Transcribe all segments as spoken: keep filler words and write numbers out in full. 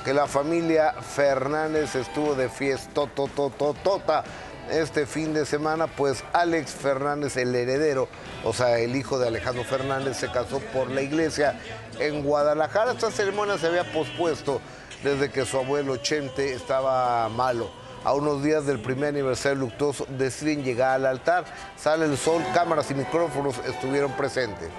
que la familia Fernández estuvo de fiesta totototota este fin de semana, pues Alex Fernández, el heredero, o sea, el hijo de Alejandro Fernández, se casó por la iglesia en Guadalajara. Esta ceremonia se había pospuesto desde que su abuelo Chente estaba malo. A unos días del primer aniversario luctuoso deciden llegar al altar. Sale el sol, cámaras y micrófonos estuvieron presentes.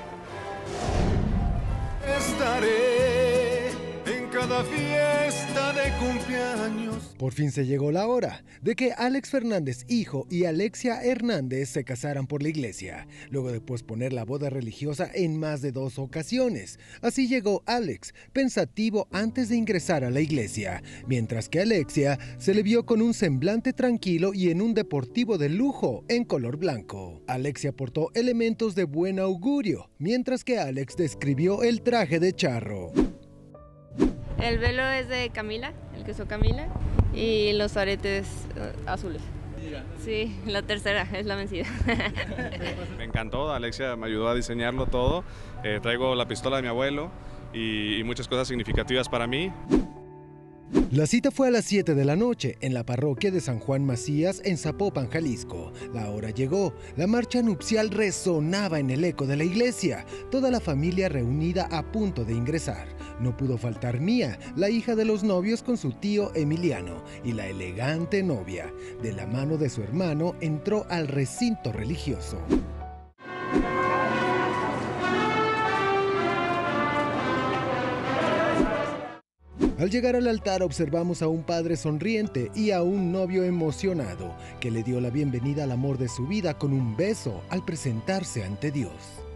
Estaré en cada fiesta de cumpleaños. Por fin se llegó la hora de que Alex Fernández, hijo, y Alexia Hernández se casaran por la iglesia, luego de posponer la boda religiosa en más de dos ocasiones. Así llegó Alex, pensativo antes de ingresar a la iglesia, mientras que Alexia se le vio con un semblante tranquilo y en un deportivo de lujo en color blanco. Alexia portó elementos de buen augurio, mientras que Alex describió el traje de charro. El velo es de Camila, el que usó Camila, y los aretes uh, azules. Sí, la tercera es la vencida. Me encantó, Alexia me ayudó a diseñarlo todo. Eh, traigo la pistola de mi abuelo y, y muchas cosas significativas para mí. La cita fue a las siete de la noche en la parroquia de San Juan Macías en Zapopan, Jalisco. La hora llegó, la marcha nupcial resonaba en el eco de la iglesia, toda la familia reunida a punto de ingresar. No pudo faltar Mía, la hija de los novios con su tío Emiliano, y la elegante novia. De la mano de su hermano entró al recinto religioso. Al llegar al altar observamos a un padre sonriente y a un novio emocionado que le dio la bienvenida al amor de su vida con un beso al presentarse ante Dios.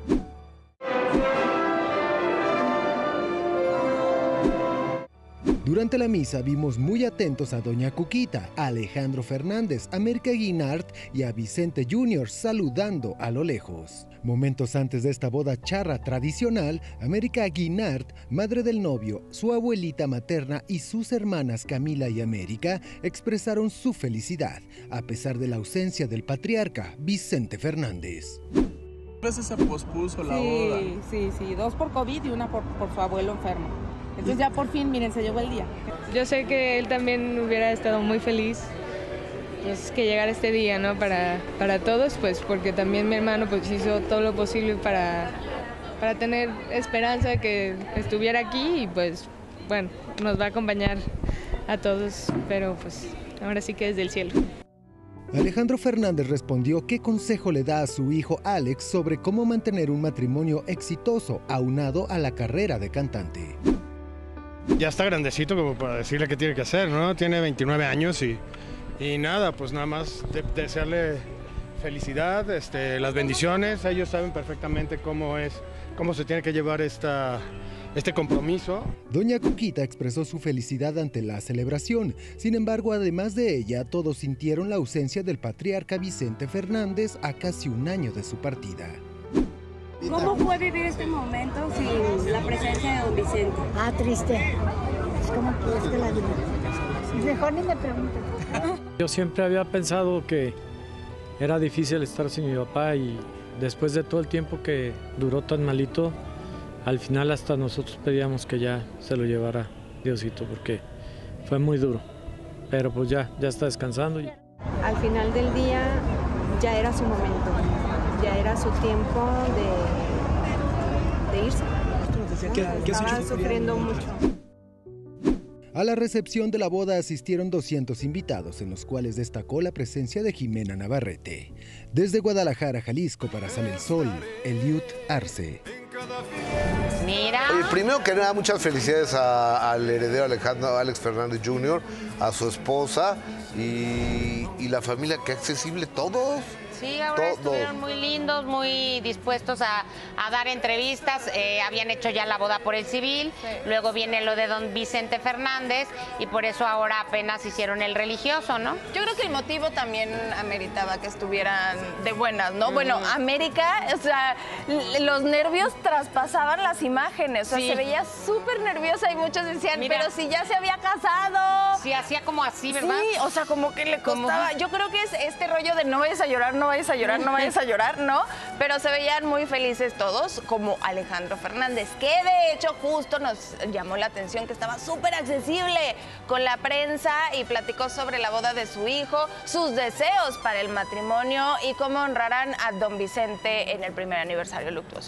Durante la misa vimos muy atentos a Doña Cuquita, a Alejandro Fernández, a América Guinart y a Vicente junior saludando a lo lejos. Momentos antes de esta boda charra tradicional, América Guinart, madre del novio, su abuelita materna y sus hermanas Camila y América expresaron su felicidad, a pesar de la ausencia del patriarca Vicente Fernández. Veces se pospuso la sí, boda. Sí, sí, dos por COVID y una por, por su abuelo enfermo. Entonces ya por fin, miren, se llegó el día. Yo sé que él también hubiera estado muy feliz, pues, que llegara este día, ¿no? Para, para todos, pues porque también mi hermano pues hizo todo lo posible para, para tener esperanza que estuviera aquí y pues, bueno, nos va a acompañar a todos, pero pues ahora sí que desde el cielo. Alejandro Fernández respondió qué consejo le da a su hijo Alex sobre cómo mantener un matrimonio exitoso aunado a la carrera de cantante. Ya está grandecito como para decirle qué tiene que hacer, ¿no? Tiene veintinueve años y, y nada, pues nada más de, desearle felicidad, este, las bendiciones. Ellos saben perfectamente cómo es, cómo se tiene que llevar esta, este compromiso. Doña Cuquita expresó su felicidad ante la celebración. Sin embargo, además de ella, todos sintieron la ausencia del patriarca Vicente Fernández a casi un año de su partida. ¿Cómo fue vivir este momento sin la presencia de don Vicente? Ah, triste. Es como que es de la vida. Mejor ni me pregunten. Yo siempre había pensado que era difícil estar sin mi papá y después de todo el tiempo que duró tan malito, al final hasta nosotros pedíamos que ya se lo llevara Diosito porque fue muy duro. Pero pues ya, ya está descansando. Al final del día ya era su momento. Ya era su tiempo de, de irse. ¿Qué, qué Estaba sufriendo mucho. A la recepción de la boda asistieron doscientos invitados, en los cuales destacó la presencia de Jimena Navarrete. Desde Guadalajara, Jalisco, para Sale el Sol, Eliud Arce. Mira. Oye, primero que nada, muchas felicidades a, al heredero Alejandro Alex Fernández junior, a su esposa y, y la familia, que accesible todos. Sí, ahora Todo. estuvieron muy lindos, muy dispuestos a, a dar entrevistas. Eh, habían hecho ya la boda por el civil, sí. Luego viene lo de don Vicente Fernández y por eso ahora apenas hicieron el religioso, ¿no? Yo creo que el motivo también ameritaba que estuvieran de buenas, ¿no? Uh-huh. Bueno, América, o sea, los nervios traspasaban las imágenes, o sea, sí. Se veía súper nerviosa y muchos decían, Mira. pero si ya se había casado, Sí, hacía como así, ¿verdad? Sí, o sea, como que le costaba. Como... Yo creo que es este rollo de no vayas a llorar, no vayas a llorar, no vayas a llorar, ¿no? Pero se veían muy felices todos, como Alejandro Fernández, que de hecho justo nos llamó la atención que estaba súper accesible con la prensa y platicó sobre la boda de su hijo, sus deseos para el matrimonio y cómo honrarán a don Vicente en el primer aniversario luctuoso.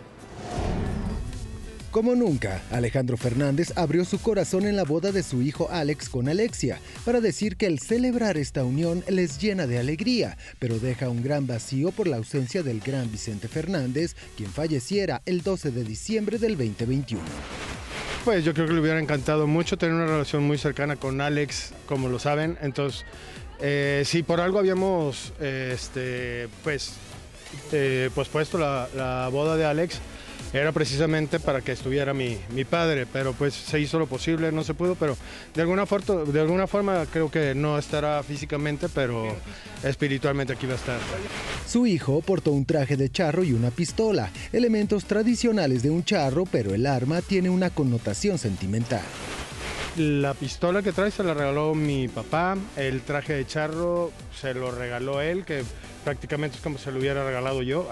Como nunca, Alejandro Fernández abrió su corazón en la boda de su hijo Alex con Alexia, para decir que el celebrar esta unión les llena de alegría, pero deja un gran vacío por la ausencia del gran Vicente Fernández, quien falleciera el doce de diciembre del veinte veintiuno. Pues yo creo que le hubiera encantado mucho tener una relación muy cercana con Alex, como lo saben, entonces eh, si por algo habíamos eh, este, pues, eh, pospuesto la, la boda de Alex, era precisamente para que estuviera mi, mi padre, pero pues se hizo lo posible, no se pudo, pero de alguna, forma, de alguna forma creo que no estará físicamente, pero espiritualmente aquí va a estar. Su hijo portó un traje de charro y una pistola, elementos tradicionales de un charro, pero el arma tiene una connotación sentimental. La pistola que trae se la regaló mi papá, el traje de charro se lo regaló él, que prácticamente es como si lo hubiera regalado yo.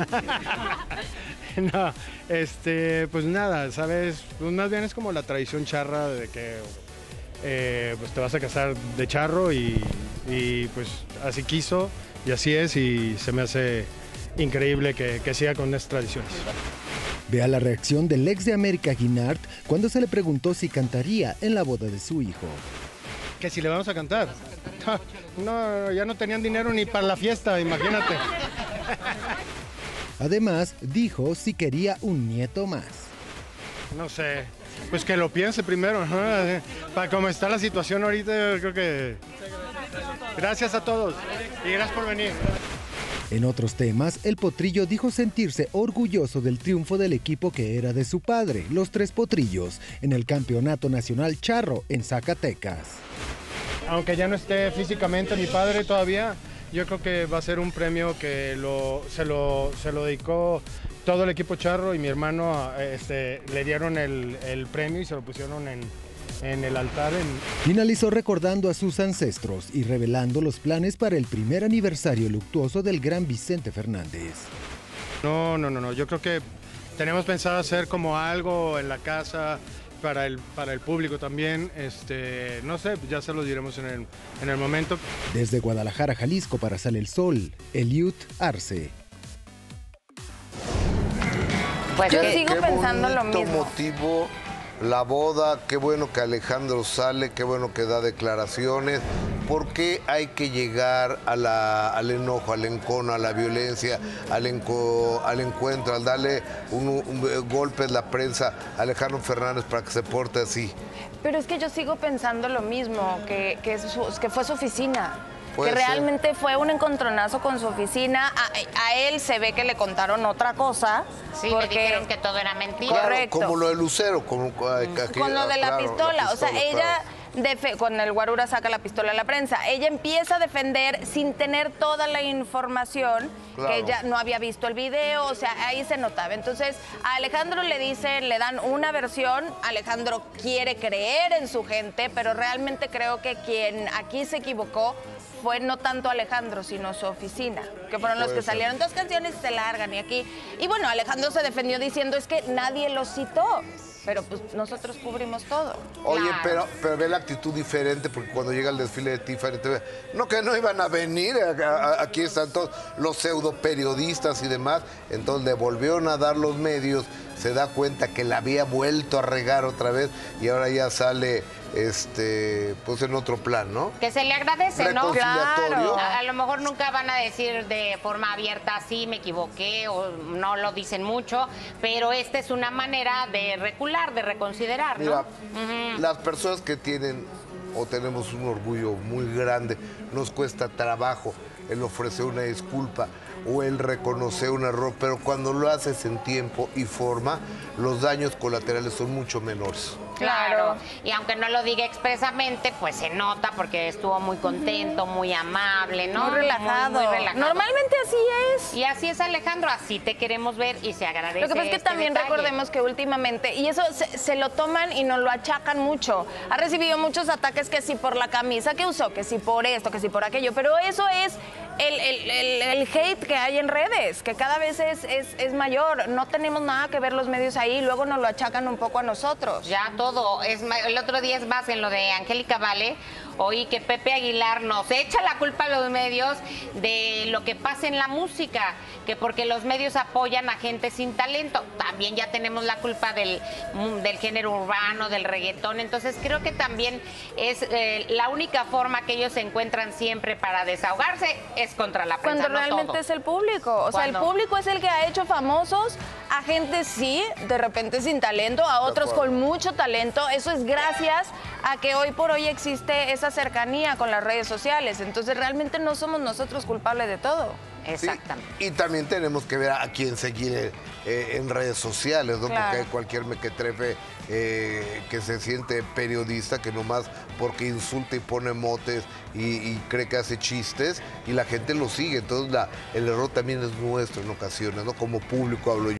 No, este, pues nada, ¿sabes? Pues más bien es como la tradición charra de que eh, pues te vas a casar de charro y, y pues así quiso y así es y se me hace increíble que, que siga con estas tradiciones. Vea la reacción del ex de América Guinart cuando se le preguntó si cantaría en la boda de su hijo. Que si le vamos a cantar. No, ya no tenían dinero ni para la fiesta, imagínate. Además, dijo si quería un nieto más. No sé, pues que lo piense primero, ¿no? Para cómo está la situación ahorita, yo creo que... Gracias a todos y gracias por venir. En otros temas, el Potrillo dijo sentirse orgulloso del triunfo del equipo que era de su padre, los Tres Potrillos, en el Campeonato Nacional Charro en Zacatecas. Aunque ya no esté físicamente mi padre todavía, yo creo que va a ser un premio que lo, se, lo, se lo dedicó todo el equipo charro y mi hermano este, le dieron el, el premio y se lo pusieron en, en el altar. En... Finalizó recordando a sus ancestros y revelando los planes para el primer aniversario luctuoso del gran Vicente Fernández. No, no, no, no, yo creo que tenemos pensado hacer como algo en la casa, para el, para el público también, este, no sé, ya se lo diremos en el, en el momento. Desde Guadalajara, Jalisco, para Sale el Sol, Eliud Arce. Pues yo qué, sigo qué pensando lo mismo. Motivo la boda, qué bueno que Alejandro sale, qué bueno que da declaraciones. ¿Por qué hay que llegar a la, al enojo, al encono, a la violencia, al, enco, al encuentro, al darle un, un golpe en la prensa a Alejandro Fernández para que se porte así? Pero es que yo sigo pensando lo mismo, que, que, es su, que fue su oficina. Puede que realmente ser. Fue un encontronazo con su oficina. A, a él se ve que le contaron otra cosa. Sí, porque... le dijeron que todo era mentira. Claro, correcto. Como lo de Lucero. Como, aquí, con lo de la, claro, pistola. la pistola. O sea, ella... Claro. Defe cuando el Guarura saca la pistola a la prensa, ella empieza a defender sin tener toda la información, claro, que ella no había visto el video, o sea, ahí se notaba. Entonces, a Alejandro le dicen, le dan una versión, Alejandro quiere creer en su gente, pero realmente creo que quien aquí se equivocó fue no tanto Alejandro, sino su oficina, que fueron los que salieron. Dos canciones se largan y aquí... Y bueno, Alejandro se defendió diciendo, es que nadie lo citó. Pero pues nosotros cubrimos todo. Oye, claro. pero, pero ve la actitud diferente, porque cuando llega el desfile de Tiffany T V, no que no iban a venir, a, a, aquí están todos los pseudo periodistas y demás, entonces le volvieron a dar los medios, se da cuenta que la había vuelto a regar otra vez y ahora ya sale este pues en otro plan, ¿no? Que se le agradece, ¿no? Claro. A, a lo mejor nunca van a decir de forma abierta, sí, me equivoqué, o no lo dicen mucho, pero esta es una manera de recular, de reconsiderar, ¿no? Mira, uh-huh. Las personas que tienen o tenemos un orgullo muy grande, nos cuesta trabajo el ofrecer una disculpa o el reconocer un error, pero cuando lo haces en tiempo y forma, los daños colaterales son mucho menores. Claro. Y aunque no lo diga expresamente, pues se nota porque estuvo muy contento, muy amable, ¿no? Muy relajado. Muy, muy relajado. Normalmente así es. Y así es, Alejandro, así te queremos ver y se agradece. Lo que pasa es que este también detalle. recordemos que últimamente, y eso se, se lo toman y nos lo achacan mucho. Ha recibido muchos ataques que si por la camisa que usó, que si por esto, que si por aquello, pero eso es el, el, el, el hate que hay en redes, que cada vez es, es, es mayor. No tenemos nada que ver los medios ahí, luego nos lo achacan un poco a nosotros. Ya todo. Es, el otro día es más en lo de Angélica Vale. Oí que Pepe Aguilar nos echa la culpa a los medios de lo que pasa en la música, que porque los medios apoyan a gente sin talento. También ya tenemos la culpa del, del género urbano, del reggaetón. Entonces creo que también es eh, la única forma que ellos encuentran siempre para desahogarse es contra la prensa. Cuando no realmente todo. es el público. O sea, el público es el que ha hecho famosos a gente, sí, de repente sin talento, a otros con mucho talento. Eso es gracias a que hoy por hoy existe esa cercanía con las redes sociales. Entonces realmente no somos nosotros culpables de todo. Exactamente. Sí, y también tenemos que ver a quién seguir eh, en redes sociales, ¿no? Claro. Porque hay cualquier mequetrefe eh, que se siente periodista que nomás porque insulta y pone motes y, y cree que hace chistes y la gente lo sigue. Entonces la, el error también es nuestro en ocasiones, ¿no? Como público hablo yo.